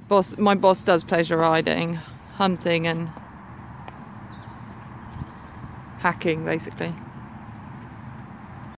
my boss does pleasure riding, hunting and hacking basically.